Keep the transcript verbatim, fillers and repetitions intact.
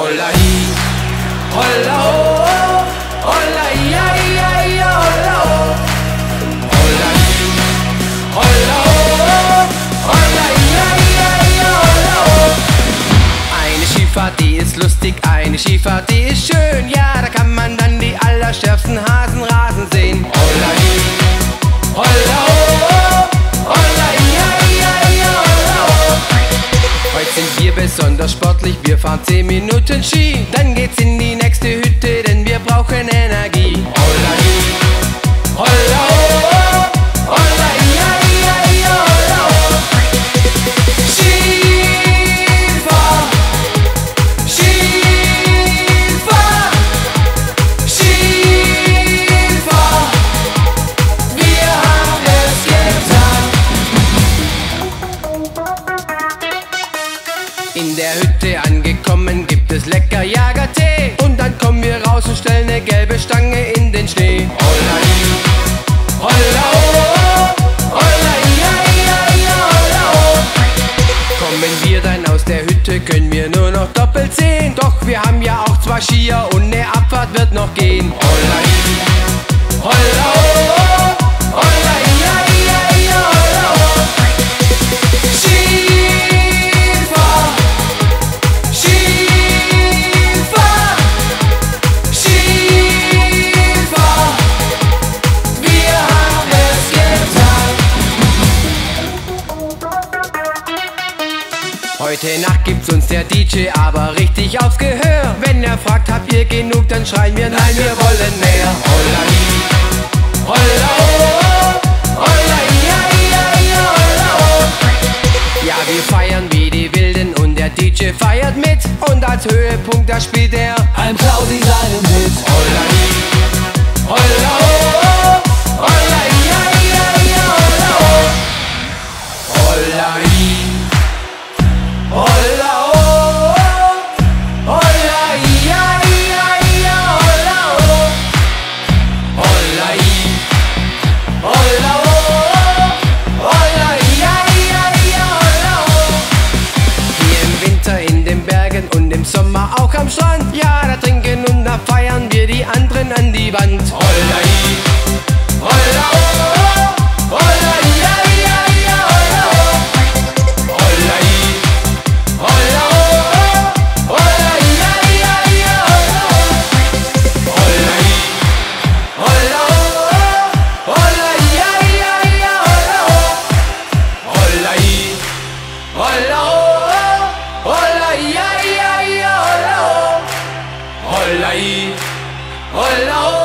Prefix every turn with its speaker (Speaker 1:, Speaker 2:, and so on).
Speaker 1: Holla hi, holla ho, holla ia ia ia holla ho. Holla hi, holla ho, holla ia ia ia holla ho. Eine Skifahrt, die ist lustig, eine Skifahrt, die ist schön. Ja, da kann man dann die allerschärfsten Hasen rasen sehen. Holla hi, holla ho, holla ia ia ia holla ho. Heute sind wir besonders sportlich, wir fahren zehn Minuten Ski. Dann geht's in die nächste Hütte, denn wir brauchen Energie. Holla hi, holla ho, holla ia ia ia holla ho. Skifahr, Skifahr, Skifahr, wir haben es getan. In der Hütte angekommen gibt es lecker Jagertee. Und dann kommen wir raus und stellen eine gelbe Stange in den Schnee. Holla hi, holla ho, holla ia ia ia holla ho. Kommen wir dann aus der Hütte, können wir nur noch doppelt sehen. Doch wir haben ja auch zwei Skier und eine Abfahrt wird noch gehen. Holla hi, holla ho, holla ia ia ia holla ho. Skifahr, Skifahr, Skifahr, wir haben es getan. Heute Nacht gibt's uns der D J aber richtig aufs Gehör. Wenn er fragt, habt ihr genug, dann schreien wir, nein, wir wollen mehr. Holla hi, holla ho, holla ia ia ia holla ho. Ja, wir feiern wie die Wilden und der D J feiert mit. Und als Höhepunkt, da spielt er
Speaker 2: Ein Klausi seinen Hit.
Speaker 1: Holla hi, holla ho, holla ia ia ia holla ho. Holla hi, holla ho, holla ia ia ia holla ho. Holla hi, holla ho, holla ia ia ia holla ho. Hier im Winter in den Bergen und im Sommer auch am Strand. Ja, da trinken und da feiern wir die anderen an die Wand. Holla hi, holla ho, holla ia ia ia holla ho. Holla hi, holla ho, holla ia ia ia holla ho. Holla hi, holla ho, holla ia ia ia holla ho. Holla hi, holla ho, holla ia ia ia holla ho. Holla hi, holla ho.